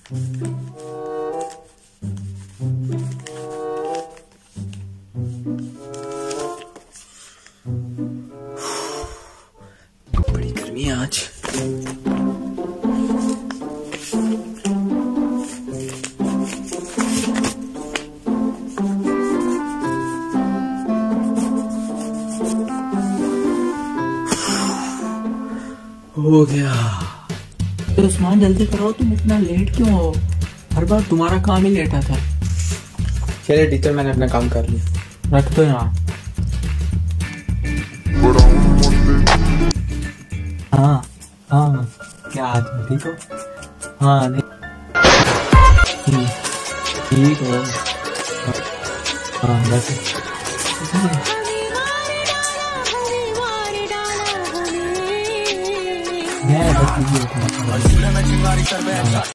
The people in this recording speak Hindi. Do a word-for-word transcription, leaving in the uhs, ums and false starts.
बड़ी गर्मी है आज। हो गया। तो उस्मान जल्दी करो, तुम इतना लेट क्यों हो? हर बार तुम्हारा काम ही लेट आता है। चलिए टीचर, मैंने अपना काम कर लिया। रख दो यहाँ। हाँ हाँ, क्या हाल है? ठीक हो? हाँ नहीं ठीक हो? हाँ बस मैं बस